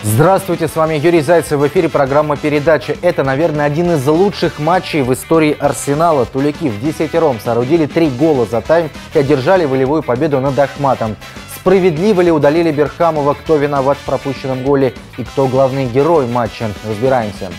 Здравствуйте, с вами Юрий Зайцев. В эфире программа «Передача». Это, наверное, один из лучших матчей в истории Арсенала. Туляки в десятером соорудили 3 гола за тайм и одержали волевую победу над Ахматом. Справедливо ли удалили Берхамова, кто виноват в пропущенном голе и кто главный герой матча? Разбираемся.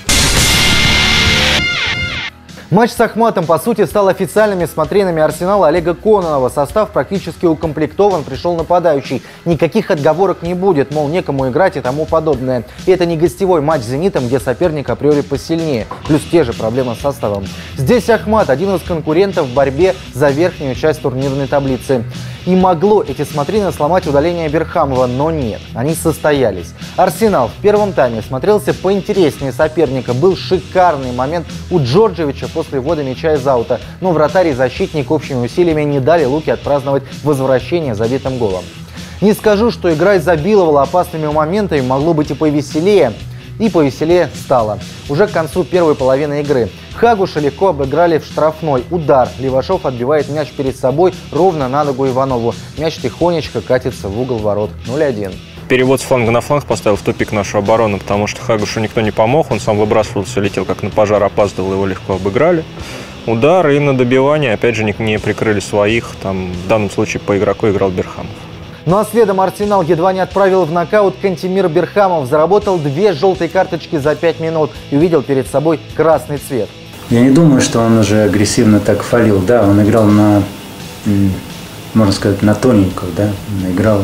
Матч с Ахматом, по сути, стал официальными смотринами Арсенала Олега Кононова. Состав практически укомплектован, пришел нападающий. Никаких отговорок не будет, мол, некому играть и тому подобное. И это не гостевой матч с «Зенитом», где соперник априори посильнее. Плюс те же проблемы с составом. Здесь Ахмат – один из конкурентов в борьбе за верхнюю часть турнирной таблицы. И могло эти смотрины сломать удаление Берхамова, но нет, они состоялись. Арсенал в первом тайме смотрелся поинтереснее соперника. Был шикарный момент у Джорджевича после ввода мяча из аута, но вратарь и защитник общими усилиями не дали Луке отпраздновать возвращение забитым голом. Не скажу, что игра изобиловала опасными моментами, могло быть и повеселее. И повеселее стало. Уже к концу первой половины игры Хагуша легко обыграли в штрафной. Удар. Левашов отбивает мяч перед собой ровно на ногу Иванову. Мяч тихонечко катится в угол ворот. 0-1. Перевод с фланга на фланг поставил в тупик нашу оборону, потому что Хагушу никто не помог. Он сам выбрасывался, летел как на пожар, опаздывал, его легко обыграли. Удар и на добивание, опять же, не прикрыли своих. Там, в данном случае по игроку играл Берхамов. Ну а следом Арсенал едва не отправил в нокаут Кантемир Берхамов. Заработал 2 желтые карточки за 5 минут и увидел перед собой красный цвет. Я не думаю, что он уже агрессивно так фалил. Да, он играл на, можно сказать, на тоненькую, да. Он играл,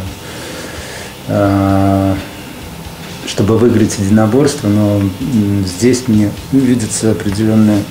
чтобы выиграть единоборство, но здесь мне видится определенная...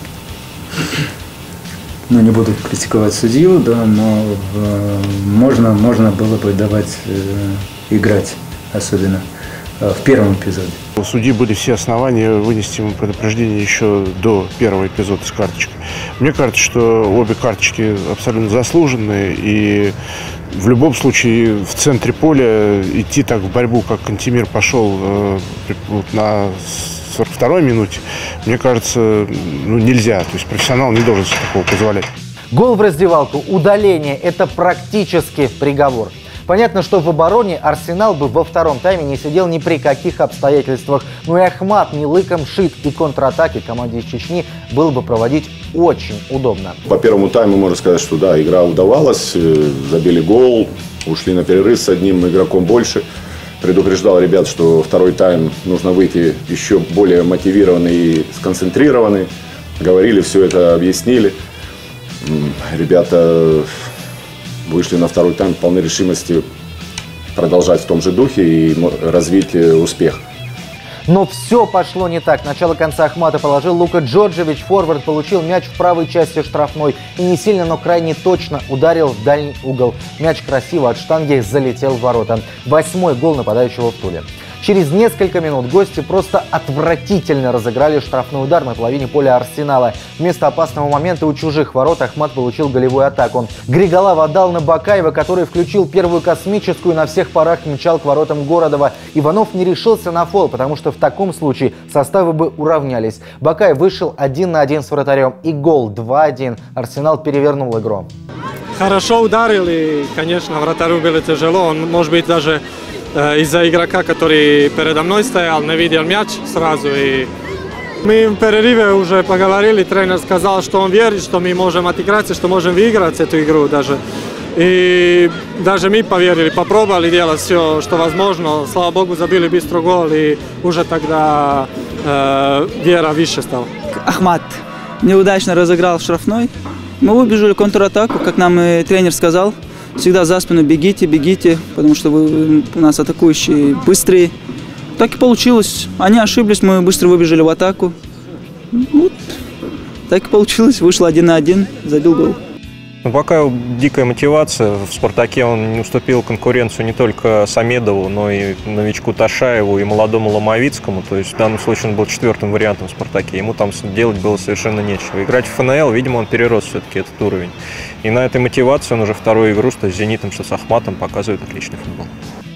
Ну, не буду критиковать судью, да, но можно было бы давать играть, особенно в первом эпизоде. У судьи были все основания вынести ему предупреждение еще до первого эпизода с карточкой. Мне кажется, что обе карточки абсолютно заслуженные, и в любом случае в центре поля идти так в борьбу, как Кантемир пошел на 42-й минуте, мне кажется, нельзя. То есть профессионал не должен себе такого позволять. Гол в раздевалку, удаление – это практически приговор. Понятно, что в обороне Арсенал бы во втором тайме не сидел ни при каких обстоятельствах. Но и Ахмат не лыком шит, и контратаки команде из Чечни было бы проводить очень удобно. По первому тайму можно сказать, что да, игра удавалась, забили гол, ушли на перерыв с одним игроком больше. Предупреждал ребят, что второй тайм нужно выйти еще более мотивированный и сконцентрированный. Говорили, все это объяснили. Ребята вышли на второй тайм полной решимости продолжать в том же духе и развить успех. Но все пошло не так. Начало конца Ахмата положил Лука Джорджевич. Форвард получил мяч в правой части штрафной и не сильно, но крайне точно ударил в дальний угол. Мяч красиво от штанги залетел в ворота. 8-й гол нападающего в Туле. Через несколько минут гости просто отвратительно разыграли штрафной удар на половине поля Арсенала. Вместо опасного момента у чужих ворот Ахмат получил голевую атаку. Григолав отдал на Бакаева, который включил первую космическую, на всех парах мчал к воротам Городова. Иванов не решился на фол, потому что в таком случае составы бы уравнялись. Бакаев вышел 1 на 1 с вратарем, и гол 2-1. Арсенал перевернул игру. Хорошо ударили, конечно, вратарю было тяжело. Он, может быть, даже из-за игрока, который передо мной стоял, не видел мяч сразу. И мы в перерыве уже поговорили, тренер сказал, что он верит, что мы можем отыграться, что можем выиграть эту игру даже. И даже мы поверили, попробовали делать все, что возможно. Слава богу, забили быстро гол, и уже тогда вера выше стала. Ахмат неудачно разыграл штрафной. Мы выбежали в контратаку, как нам и тренер сказал. Всегда за спину бегите, бегите, потому что вы у нас атакующие быстрые. Так и получилось. Они ошиблись, мы быстро выбежали в атаку. Вот. Так и получилось. Вышло 1 на 1, забил гол. Пока дикая мотивация. В «Спартаке» он не уступил конкуренцию не только Самедову, но и новичку Ташаеву и молодому Ломовицкому. То есть в данном случае он был 4-м вариантом в «Спартаке». Ему там делать было совершенно нечего. Играть в ФНЛ, видимо, он перерос все-таки этот уровень. И на этой мотивации он уже вторую игру, что с «Зенитом», что с Ахматом, показывает отличный футбол.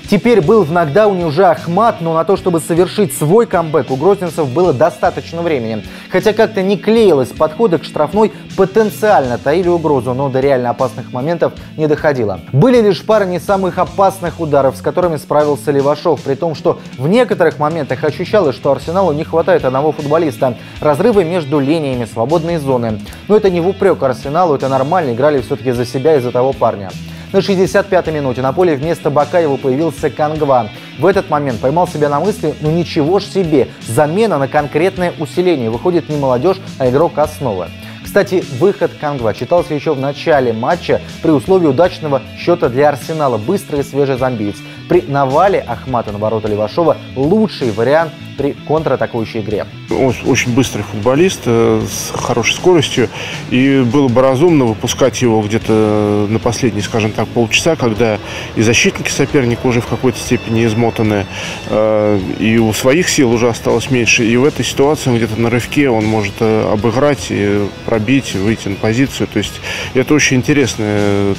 Теперь был в нокдауне уже Ахмат, но на то, чтобы совершить свой камбэк, у грозненцев было достаточно времени. Хотя как-то не клеилось, подходы к штрафной потенциально таили угрозу, но до реально опасных моментов не доходило. Были лишь пара не самых опасных ударов, с которыми справился Левашов, при том, что в некоторых моментах ощущалось, что Арсеналу не хватает одного футболиста. Разрывы между линиями, свободные зоны. Но это не в упрек Арсеналу, это нормально, играли все-таки за себя и за того парня. На 65-й минуте на поле вместо Бакаева появился Кангва. В этот момент поймал себя на мысли, ну ничего ж себе, замена на конкретное усиление. Выходит не молодежь, а игрок основы. Кстати, выход Кангва читался еще в начале матча при условии удачного счета для Арсенала. Быстрый и свежий зомбиец. При навале Ахмата на ворота Левашова лучший вариант при контратакующей игре. Он очень быстрый футболист с хорошей скоростью, и было бы разумно выпускать его где-то на последние, скажем так, полчаса, когда и защитники соперника уже в какой-то степени измотаны, и у своих сил уже осталось меньше. И в этой ситуации он где-то на рывке он может обыграть, и пробить, выйти на позицию. То есть это очень интересная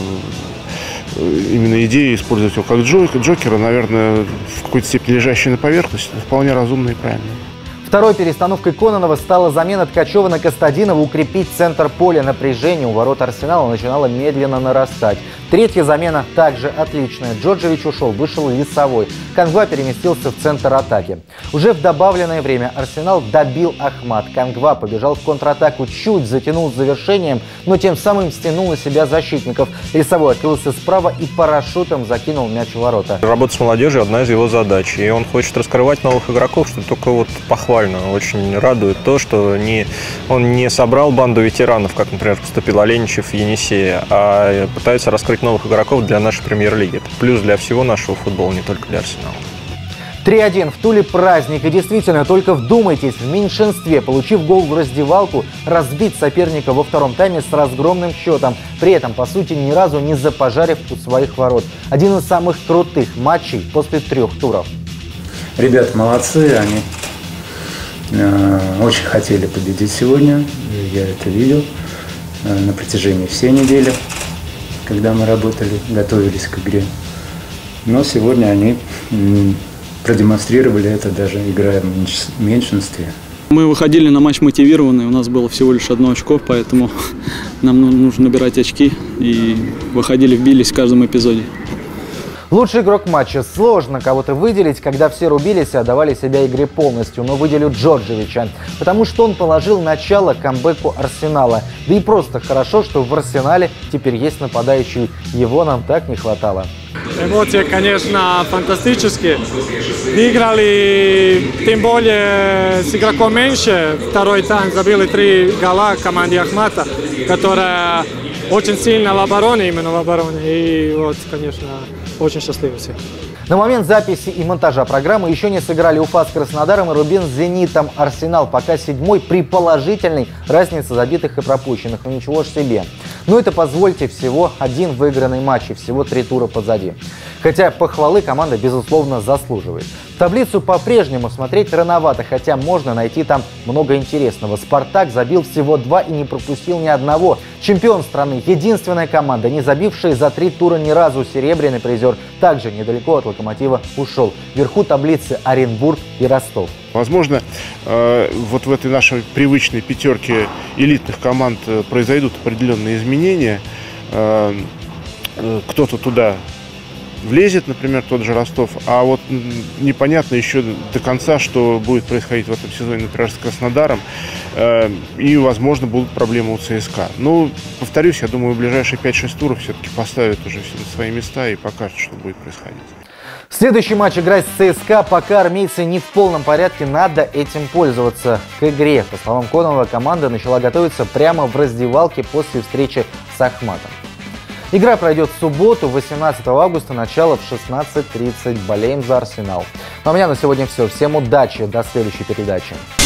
именно идея использовать его как Джокера, наверное, в какой-то степени лежащая на поверхности, вполне разумно и правильно. Второй перестановкой Кононова стала замена Ткачева на Костадинова. Укрепить центр поля. Напряжение у ворот Арсенала начинало медленно нарастать. Третья замена также отличная. Джорджевич ушел, вышел Лисовой. Кангва переместился в центр атаки. Уже в добавленное время Арсенал добил Ахмат. Кангва побежал в контратаку, чуть затянул с завершением, но тем самым стянул на себя защитников. Лисовой открылся справа и парашютом закинул мяч в ворота. Работа с молодежью – одна из его задач. И он хочет раскрывать новых игроков, что только вот похвально. Очень радует то, что он не собрал банду ветеранов, как, например, поступил Оленичев и Енисея, а пытается раскрыть новых игроков для нашей премьер-лиги. Это плюс для всего нашего футбола, не только для Арсенала. 3-1 в Туле праздник. И действительно, только вдумайтесь, в меньшинстве, получив гол в раздевалку, разбить соперника во втором тайме с разгромным счетом. При этом, по сути, ни разу не запожарив у своих ворот. Один из самых крутых матчей после 3 туров. Ребята молодцы, они очень хотели победить сегодня. Я это видел на протяжении всей недели, когда мы работали, готовились к игре. Но сегодня они продемонстрировали это, даже играя в меньшинстве. Мы выходили на матч мотивированные, у нас было всего лишь 1 очко, поэтому нам нужно набирать очки. И выходили, бились в каждом эпизоде. Лучший игрок матча. Сложно кого-то выделить, когда все рубились и отдавали себя игре полностью. Но выделю Джорджевича, потому что он положил начало камбэку Арсенала. Да и просто хорошо, что в Арсенале теперь есть нападающий. Его нам так не хватало. Эмоции, конечно, фантастические. Играли, тем более, с игроком меньше. Второй тайм забили 3 гола команде Ахмата, которая очень сильно в обороне, именно в обороне. И вот, конечно, очень счастливы все. На момент записи и монтажа программы еще не сыграли Уфа с Краснодаром и Рубин с Зенитом. Арсенал пока 7-й при положительной разнице забитых и пропущенных. Ну ничего ж себе. Но это, позвольте, всего 1 выигранный матч и всего 3 тура позади. Хотя похвалы команда, безусловно, заслуживает. Таблицу по-прежнему смотреть рановато, хотя можно найти там много интересного. «Спартак» забил всего 2 и не пропустил ни одного. Чемпион страны, единственная команда, не забившая за 3 тура ни разу. Серебряный призер также недалеко от «Локомотива» ушел. Вверху таблицы Оренбург и Ростов. Возможно, вот в этой нашей привычной пятерке элитных команд произойдут определенные изменения. Кто-то туда влезет, например, тот же Ростов, а вот непонятно еще до конца, что будет происходить в этом сезоне, например, с Краснодаром, и, возможно, будут проблемы у ЦСКА. Ну, повторюсь, я думаю, в ближайшие 5-6 туров все-таки поставят уже все на свои места и покажут, что будет происходить. Следующий матч играть с ЦСКА. Пока армейцы не в полном порядке, надо этим пользоваться. К игре, по словам Кононова, команда начала готовиться прямо в раздевалке после встречи с Ахматом. Игра пройдет в субботу, 18 августа, начало в 16:30. Болеем за Арсенал. Ну а у меня на сегодня все. Всем удачи, до следующей передачи.